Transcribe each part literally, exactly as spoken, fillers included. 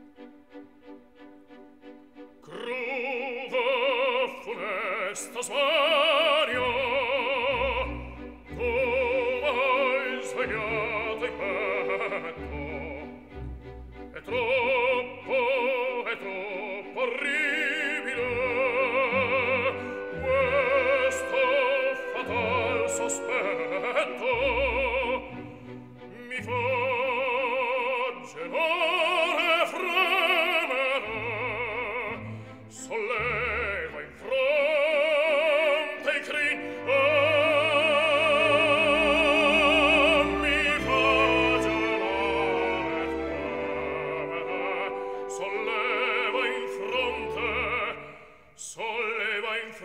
Crudo funesto svario, tu m'hai svegliato in petto. È troppo, è troppo orribile questo fatal sospetto. Mi fa gelare e fremere, solleva in fronte i crin. Ah, mi fa gelare e fremere, solleva in fronte, solleva in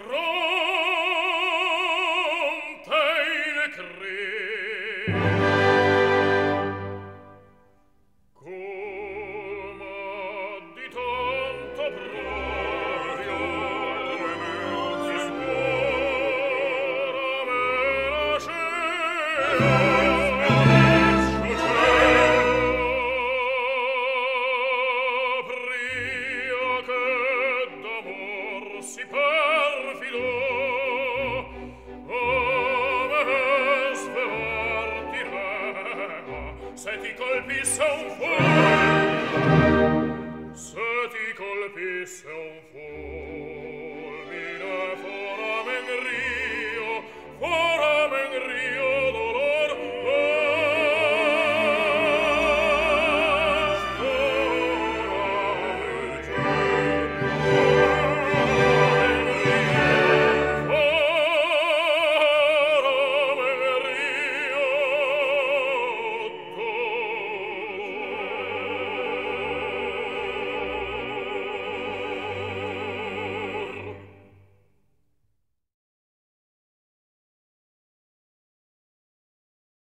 fronte i crin. Colma di tanto bravio, si scuora me la scena, pria che d'amor si perfido, a me svelar direva, se ti colpisse un fuoco, se ti colpisse un fuoco.